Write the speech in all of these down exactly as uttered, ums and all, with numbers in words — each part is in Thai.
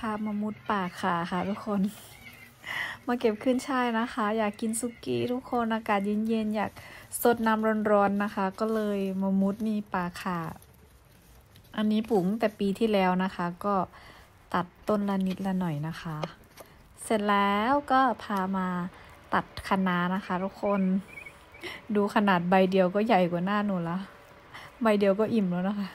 ามามุดป่าขาค่ะทุกคนมาเก็บขึ้นช่ายนะคะอยากกินซุกี้ทุกคนอากาศเย็นๆอยากสดน้ำร้อนๆนะคะก็เลยมามุดนี่ป่าขาอันนี้ปลูกตั้งแต่ปีที่แล้วนะคะก็ตัดต้นละนิดละหน่อยนะคะเสร็จแล้วก็พามาตัดคะน้านะคะทุกคนดูขนาดใบเดียวก็ใหญ่กว่าหน้าหนูละใบเดียวก็อิ่มแล้วนะคะ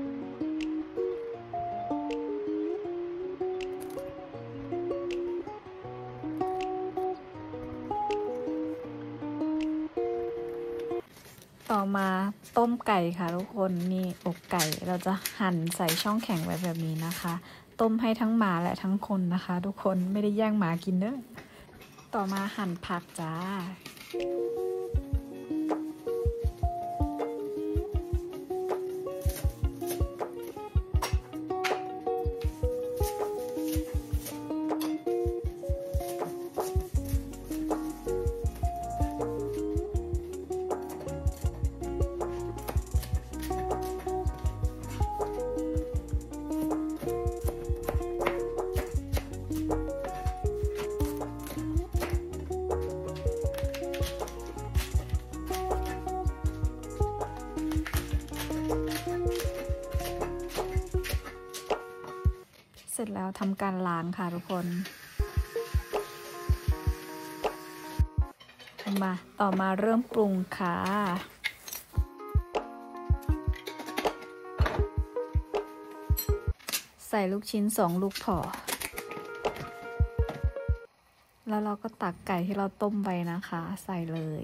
ต่อมาต้มไก่ค่ะทุกคนนี่อกไก่เราจะหั่นใส่ช่องแข็งไว้แบบนี้นะคะต้มให้ทั้งหมาและทั้งคนนะคะทุกคนไม่ได้แย่งหมากินเด้อต่อมาหั่นผักจ้าเสร็จแล้วทำการล้างค่ะทุกคนมาต่อมาเริ่มปรุงค่ะใส่ลูกชิ้นสองลูกพอแล้วเราก็ตักไก่ที่เราต้มไว้นะคะใส่เลย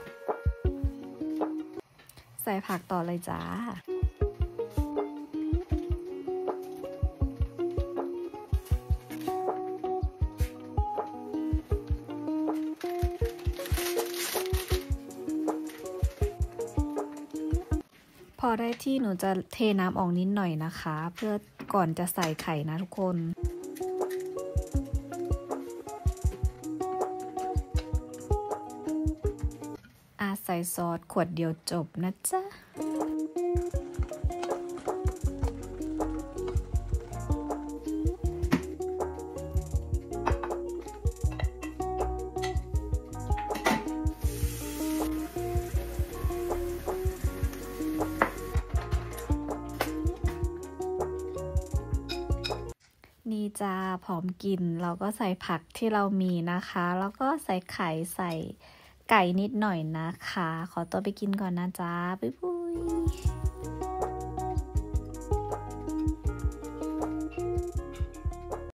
ใส่ผักต่อเลยจ้าพอได้ที่หนูจะเทน้ำออกนิดหน่อยนะคะเพื่อก่อนจะใส่ไข่นะทุกคนอาใส่ซอสขวดเดียวจบนะจ๊ะนี่จ้าพร้อมกินเราก็ใส่ผักที่เรามีนะคะแล้วก็ใส่ไข่ใส่ไก่นิดหน่อยนะคะขอตัวไปกินก่อนนะจ๊ะบ๊ายบาย